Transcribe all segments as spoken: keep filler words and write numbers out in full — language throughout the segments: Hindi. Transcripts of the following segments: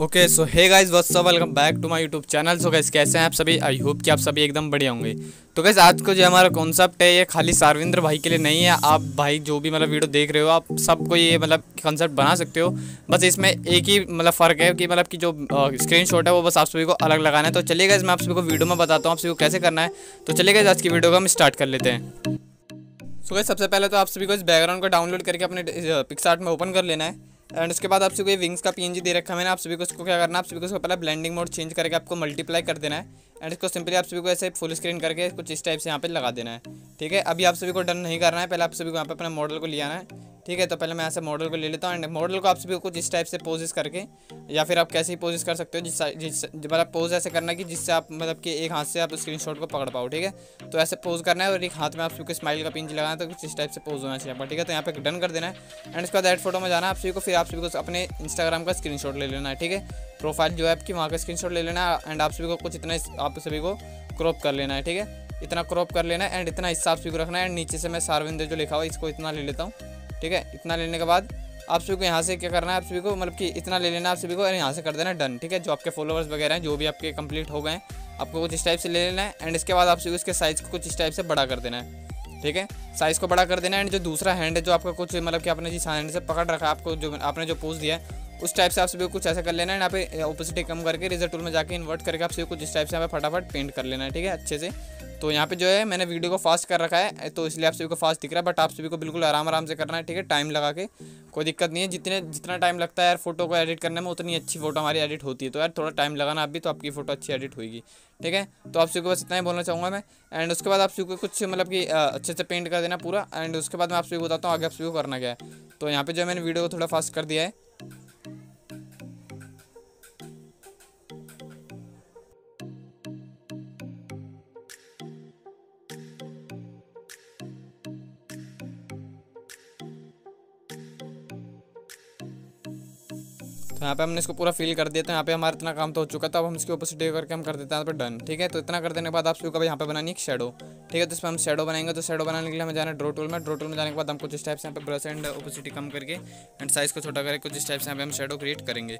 Okay so hey guys what's up, welcome back to my YouTube channel. So guys कैसे हैं आप सभी? आई होप कि आप सभी एकदम बढ़िया होंगे। तो गाइस आज को जो हमारा कॉन्सेप्ट है ये खाली सारविंद्र भाई के लिए नहीं है। आप भाई जो भी मतलब वीडियो देख रहे हो आप सबको ये मतलब कॉन्सेप्ट बना सकते हो। बस इसमें एक ही मतलब फ़र्क है कि मतलब कि जो स्क्रीनशॉट है वो बस आप सभी को अलग लगाना है। तो चलिए गाइस मैं आप सभी को वीडियो में बताता हूँ आप सभी को कैसे करना है। तो चलिए गाइस आज की वीडियो को हम स्टार्ट कर लेते हैं। सो गाइस सबसे पहले तो आप सभी को इस बैकग्राउंड को डाउनलोड करके अपने पिक्सआर्ट में ओपन कर लेना है। एंड उसके बाद आप सभी को ये विंग्स का पीएनजी दे रखा है मैंने। आप सभी को इसको क्या करना है, आप सभी को इसको पहले ब्लेंडिंग मोड चेंज करके आपको मल्टीप्लाई कर देना है। एंड इसको सिंपली आप सभी को ऐसे फुल स्क्रीन करके कुछ इस टाइप से यहाँ पे लगा देना है। ठीक है, अभी आप सभी को डन नहीं करना है, पहले आप सभी को यहाँ पे अपने मॉडल को ले आना है। ठीक है, तो पहले मैं ऐसे मॉडल को ले लेता हूँ। एंड मॉडल को आप सभी को कुछ इस टाइप से पोजेस करके या फिर आप कैसे ही पोजेस कर सकते हो जिस जिस मतलब पोज ऐसे करना है कि जिससे आप मतलब कि एक हाथ से आप स्क्रीनशॉट को पकड़ पाओ। ठीक है, तो ऐसे पोज करना है और एक हाथ में आप सभी को स्माइल का पिंच लगाना है, तो कुछ इस टाइप से पोज होना चाहिए आपका। ठीक है, तो यहाँ पे डन कर देना है। एंड इसके बाद ऐड फोटो में जाना है आप सभी को, फिर आप सभी को अपने इंस्टाग्राम का स्क्रीनशॉट ले लेना है। ठीक है, प्रोफाइल जो है आपकी वहाँ का स्क्रीनशॉट ले लेना है। एंड आप सभी को कुछ इतना आप सभी को क्रॉप कर लेना है। ठीक है, इतना क्रॉप कर लेना है एंड इतना हिस्सा आप सभी को रखना है। एंड नीचे से मैं सारविंद्र जो लिखा हुआ है इसको इतना ले लेता हूँ। ठीक है, इतना लेने के बाद आप सभी को यहाँ से क्या करना है, आप सभी को मतलब कि इतना ले लेना है आप सभी को और यहाँ से कर देना डन। ठीक है, जो आपके फॉलोअर्स वगैरह हैं जो भी आपके कंप्लीट हो गए हैं आपको कुछ इस टाइप से ले लेना है। एंड इसके बाद आप सभी को इसके साइज़ को कुछ इस टाइप से बड़ा कर देना है। ठीक है, साइज़ को बड़ा कर देना है। एंड जो दूसरा हैंड है जो आपका कुछ मतलब कि आपने जिस हैंड से पकड़ रखा है आपको जो आपने जो पोज दिया है उस टाइप से आप सभी को कुछ ऐसा कर लेना है। यहाँ पे ओपेसिटी कम करके रिजल्ट टूल में जाके इन्वर्ट करके आप सभी को कुछ इस टाइप से यहाँ पे फटाफट पेंट कर लेना है। ठीक है, अच्छे से। तो यहाँ पे जो है मैंने वीडियो को फास्ट कर रखा है तो इसलिए आप सभी को फास्ट दिख रहा है, बट आप सभी को बिल्कुल आराम आराम से करना है। ठीक है, टाइम लगा के, कोई दिक्कत नहीं है। जितने जितना टाइम लगता है यार फोटो को एडिट करने में उतनी अच्छी फोटो हमारी एडिट होती है। तो यार थोड़ा टाइम लगाना आप भी, तो आपकी फ़ोटो अच्छी एडिट होगी। ठीक है, तो आप सभी को बस इतना ही बोलना चाहूँगा मैं। एंड उसके बाद आप सभी को कुछ मतलब कि अच्छे से पेंट कर देना पूरा। एंड उसके बाद मैं आप सभी को बताता हूँ आगे आप सभी को करना क्या है। तो यहाँ पे जो मैंने वीडियो को थोड़ा फास्ट कर दिया है। तो यहाँ पे हमने इसको पूरा फिल कर दिया। तो यहाँ पे हमारा इतना काम तो हो चुका था, अब हम इसके ऊपर से डे करके हम कर देते हैं यहाँ पे डन। ठीक है, तो इतना कर देने के बाद आप सभी को यहाँ पे बनानी एक शेडो। ठीक है, तो इसमें हम शेडो बनाएंगे। तो शेडो बनाने के लिए हमें जाना है ड्रॉ टूल में। ड्रॉ टूल में जाने के बाद हम कुछ इस टाइप से यहाँ पे ब्रश एंड ओपेसिटी कम करके एंड साइज़ को छोटा करके कुछ इस टाइप से यहाँ पे हम शेडो क्रिएट करेंगे।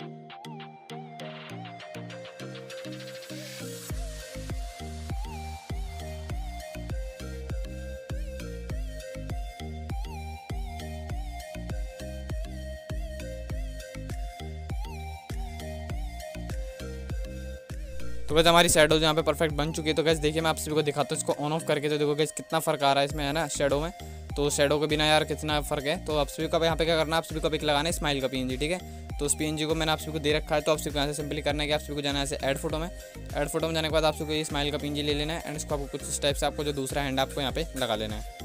तो गैस हमारी शेडो यहाँ पे परफेक्ट बन चुकी है। तो गैस देखिए मैं आप सभी को दिखाता हूँ इसको ऑन ऑफ करके। तो देखो गैस कितना फ़र्क आ रहा है इसमें, है ना, शेडो में। तो शेडो के बिना यार कितना फ़र्क है। तो आप सभी को यहाँ पे क्या करना है, आप सभी को पिक लगाना है स्माइल का पीएनजी। ठीक है, तो उस पीएनजी को मैंने आप सभी को दे रखा है। तो आप सभी को यहाँ से सिंपली करना है कि आप सभी को जाना है ऐसे ऐड फोटो में। ऐड फोटो में जाने के बाद आप सभी को ये स्माइल का पीएनजी ले लेना है। एंड इसको आपको कुछ इस टाइप से आपको जो दूसरा हैंड आपको यहाँ पे लगा लेना है।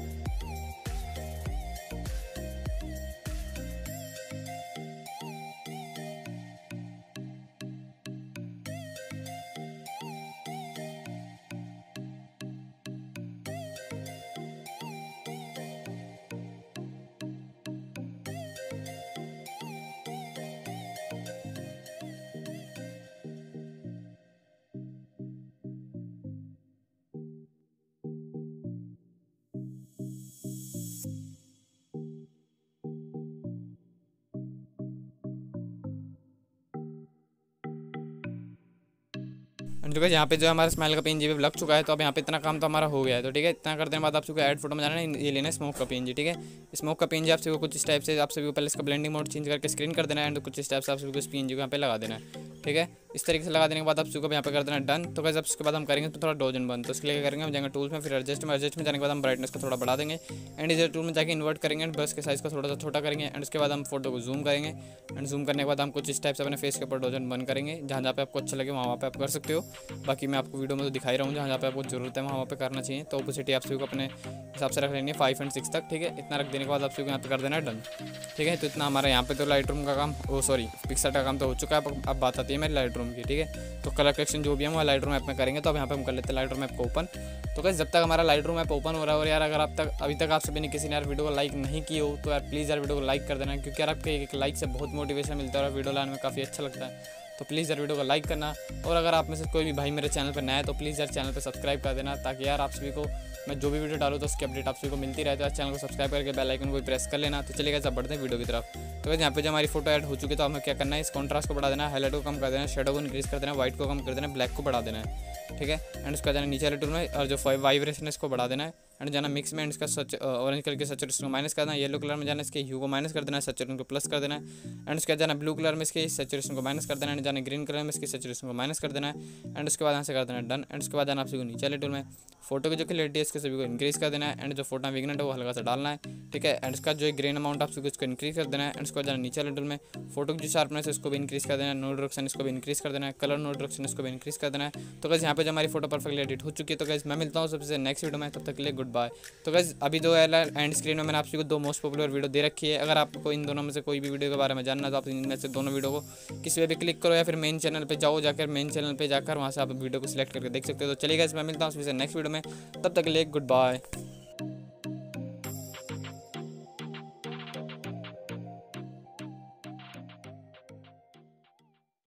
देखो यहाँ पे जो हमारा स्माइल का पीएनजी भी लग चुका है। तो अब यहाँ पे इतना काम तो हमारा हो गया है। तो ठीक है, इतना करने के बाद आप सबको ऐड फोटो में जाना है, ये लेना है स्मोक का पीएनजी। ठीक है, स्मोक का पीएनजी आप सभी को कुछ इस टाइप से आप सभी को पहले इसका ब्लेंडिंग मोड चेंज करके स्क्रीन कर देना है। एंड कुछ इस टाइप से आप सभी को इस पीएनजी को यहाँ पे लगा देना है। ठीक है, इस तरीके से लगा देने के बाद आप सभी को यहाँ पे कर देना डन। तो कैसे उसके बाद हम करेंगे तो थोड़ा डोजन बंद। तो इसके लिए करेंगे हम जाएंगे टूल्स में, फिर एडजस्ट में एडजस्ट में जाने के बाद हम ब्राइटनेस को थोड़ा बढ़ा देंगे। एंड इधर टूल में जाकर इन्वर्ट करेंगे एंड बस के साइज़ को थोड़ा सा छोटा करेंगे। एंड उसके बाद हम फोटो को जूम करेंगे। एंड जूम करने के बाद हम कुछ इस टाइप से अपने फेस के ऊपर डोजन बंद करेंगे। जहाँ जहाँ पे आपको अच्छा लगे वहाँ पे आप कर सकते हो। बाकी मैं आपको वीडियो में तो दिखाई रहा हूँ, जहाँ जहाँ पे आपको जरूरत है वहाँ पे करना चाहिए। तो ओपेसिटी आप सभी को अपने हिसाब से रख लेनी है फाइव एंड सिक्स तक। ठीक है, इतना रख देने के बाद आप सभी को यहाँ पे कर देना है डन। ठीक है, तो इतना हमारा यहाँ पे तो लाइट रूम का काम ओ सॉरी पिक्सआर्ट का काम तो हो चुका है। अब बात आती है मेरी लाइट रूम की। ठीक है, तो कलर करेक्शन जो भी हम लाइट रूम ऐप में करेंगे। तो अब यहाँ पे हम कर लेते हैं लाइट रूम ऐप को ओपन। तो कैसे जब तक हमारा लाइट रूम ऐप ओपन हो रहा है, और यार अगर आप तक अभी तक आप सभी ने किसी ने यार वीडियो को लाइक नहीं की हो तो यार प्लीज़ यार वीडियो को लाइक कर देना, क्योंकि यार आपके एक लाइक से बहुत मोटिवेशन मिलता है और वीडियो लाने में काफ़ी अच्छा लगता है। तो प्लीज़ यार वीडियो को लाइक करना, और अगर आप में से कोई भी भाई मेरे चैनल पर नया है तो प्लीज़ यार चैनल पर सब्सक्राइब कर देना, ताकि यार आप सभी को मैं जो भी वीडियो डालूँ तो उसकी अपडेट आप सभी को मिलती रहे। तो चैनल को सब्सक्राइब करके बेल आइकन को प्रेस कर लेना। तो चलिए सब बढ़ते हैं वीडियो की तरफ। तो वैसे यहाँ पे जो हमारी फोटो ऐड हो चुकी है तो हमें क्या करना है, इस कॉन्ट्रास्ट को बढ़ा देना है, हाईलाइट को कम कर देना है, शेडो को इंक्रीज कर देना है, व्हाइट को कम कर देना है, ब्लैक को बढ़ा देना है, ठीक है। एंड उसका जाना नीचे वाले टूल में और जो वाइब्रेशन है इसको बढ़ा देना है। एंड जाना मिक्स में इसका सच ऑरेंज कलर के सैचुरेशन को माइनस कर देना है, येलो कलर में जाना इसके ह्यू को माइनस कर देना है, सैचुरेशन को प्लस कर देना है। एंड उसके बाद जाना ब्लू कलर में इसके सैचुरेशन को माइनस कर देना है, जाना ग्रीन कलर में इसकी सैचुरेशन को माइनस कर देना है। एंड उसके बाद यहाँ से कर देना है डन। एंड उसके बाद जाना आप सभी को नीचे वाले टूल में फोटो की जो क्लियरिटी है इसके सभी को इंक्रीज कर देना है। एंड जो फोटो विग्नेट है वो हल्का सा डालना है, ठीक है। एंड उसका जो ग्रेन अमाउंट आप सभी को इसको इंक्रीज कर देना है। एंड उसके बाद जाना नीचे वाले टूल में फोटो की जो शार्पनेस है इसको भी इंक्रीज कर देना है, नो डिरेक्शन इसको भी इंक्रीज कर देना है, कलर नो डिरेक्शन इसको भी इंक्रीज कर देना है। तो गाइस यहाँ पे जो हमारी फोटो परफेक्टली एडिट हो चुकी है। तो गाइस मैं मिलता हूँ सबसे नेक्स्ट वीडियो में, तब तक के लिए गुड बाय। तो गाइस अभी दो एंड स्क्रीन में मैंने आप सभी को दो मोस्ट पॉपुलर वीडियो दे रखी है। अगर आपको इन दोनों में से कोई भी वीडियो के बारे में जानना है तो आप इनमें से दोनों वीडियो को किसी पे भी क्लिक करो या फिर मेन चैनल पे जाओ, जाकर मेन चैनल पे जाकर वहाँ से आप वीडियो को सिलेक्ट करके देख सकते हो। तो चलिए गाइस मैं मिलता हूँ सबसे नेक्स्ट वीडियो में, तब तक के लिए गुड बाय।